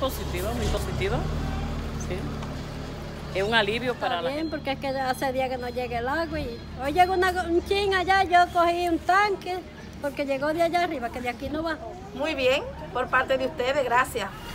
muy positiva. Sí. Es un alivio para la gente. Porque es que hace días que no llega el agua y hoy llegó un chin allá, yo cogí un tanque porque llegó de allá arriba, que de aquí no bajó. Muy bien, por parte de ustedes, gracias.